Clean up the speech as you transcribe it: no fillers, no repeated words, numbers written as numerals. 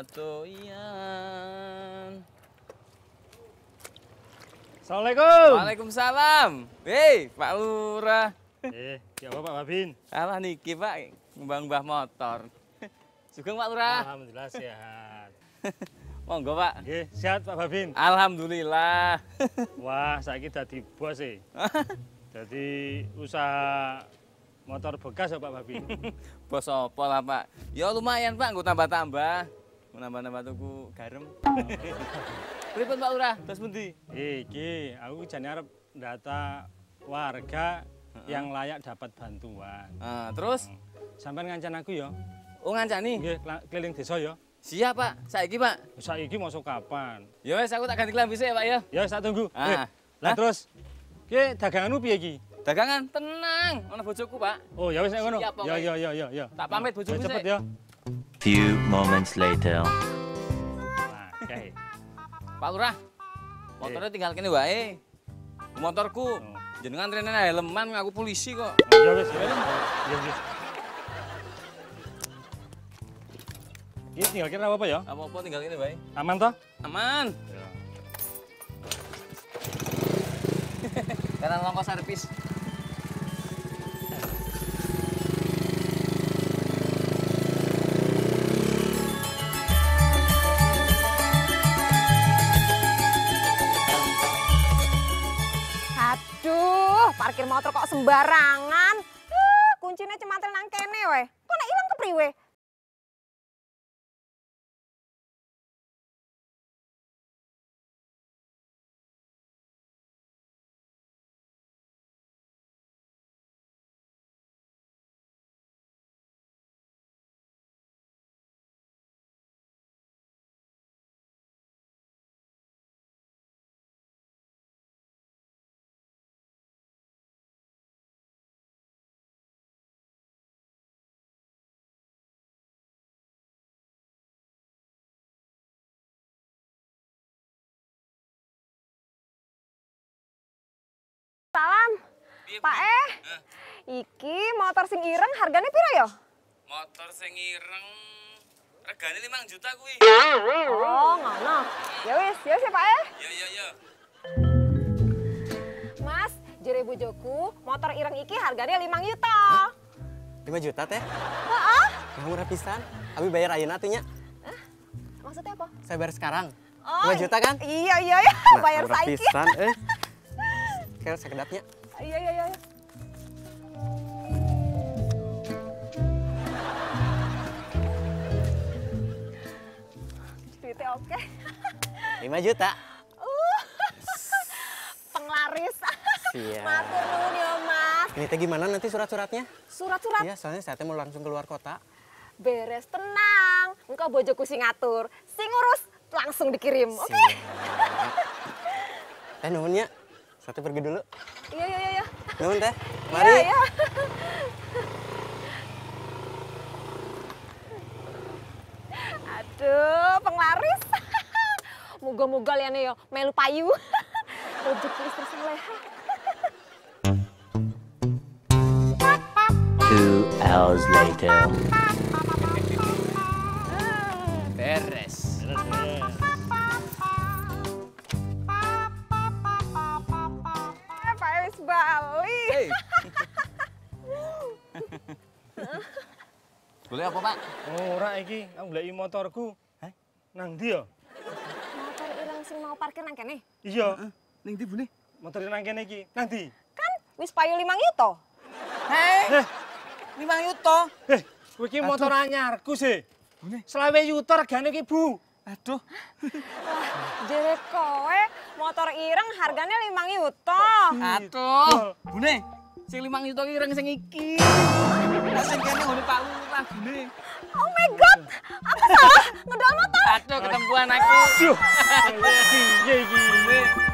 doyan. Assalamualaikum. Waalaikumsalam. Hei, Pak Lurah. Ya apa Pak Babin? Alah niki Pak, ngembang-mbah motor. Sugeng Pak Lurah. Alhamdulillah sehat. Monggo Pak. Nggih, sehat Pak Babin. Alhamdulillah. Wah, saiki dadi bos e. Dadi usaha motor bekas ya Pak Babin. Bos apa lah Pak? Ya lumayan Pak, nggo tambah-tambah. Nambah-nambah tuku garam. Pripun Pak Lurah? Terus pundi? Iki, aku jane arep data warga yang layak dapat bantuan. Terus? Sampeyan ngancan aku ya. Oh ngancani? Nggih, keliling desa ya. Siap Pak, saiki Pak. Saiki masuk kapan? Ya wes aku tak ganti klambi sik ya Pak ya. Ya, sak tunggu. Ah. Lah terus, ki daganganmu piye iki? Dagangan tenang, ana bojoku Pak. Oh, ya wis nek ngono. Siap, Ya pokoknya. ya. Tak pamit bojoku Ya, cepet sik. ya. Few moments later. Nah, kae. Pak Lurah, motornya tinggal kene wae. Motorku, jenengan rene helman ngaku polisi kok. Ya wis, ya. Ya wis. Iki tinggal kira apa ya? Apa-apa tinggal kene wae. Aman toh? Aman. Ya. Karena longkos servis. Aduh, parkir motor kok sembarangan. Kuncinya cemantel nang kene weh. Kok nek ilang kepriwe? Salam. Pak iki motor sing ireng harganya piro ya? Motor sing ireng regane 5 juta kuwi. Oh, ngono. Ya wis ya Pak Ya. Mas, jere bojoku, motor ireng iki harganya 5 juta. 5 juta teh? Heeh. Yang murah pisan. Abi bayar ayeuna teh nya. Maksudnya apa? Saya bayar sekarang. Oh, 5 juta kan? Iya. Bayar murah saiki. pisan Kayak sekedapnya. Iya. Duitnya oke. 5 juta. Penglaris. Siap. Matur nuwun ya, Mas. Ini teh gimana nanti surat-suratnya? Surat-surat Iya, soalnya saya teh mau langsung keluar kota. beres, tenang. Engkau bojoku sing ngatur. Sing ngurus langsung dikirim. Oke. Siap. Teh nuhun ya. Saya teh pergi dulu. Iya. Nuhun teh. Mari. Iya. Aduh, penglaris. Muga-muga liane yo melu payu. Rezeki istri sing leha. 2 hours later. Beres. Pak wis bali. Hei. Boleh apa, Pak? Ora iki, aku goleki motorku. Nang ndi ya? Motor ireng sing mau parkir nang kene. Iya. Ning ndi, Bune? Motor nang kene iki. Nang ndi? Kan wis payu 5 juta. Hei. 5 juta. Kowe iki motor anyarku sih. Selawe juta regane iki, Bu. Aduh. Jere kowe motor ireng harganya 5 juta. Aduh. Bune, sing 5 juta ki ireng sing iki. Lah sing kene ngene Pak Lurah, Bune. Oh my god. Aku salah ngedol motor. Aduh, ketempuan aku. Aduh. Piye iki? Bune.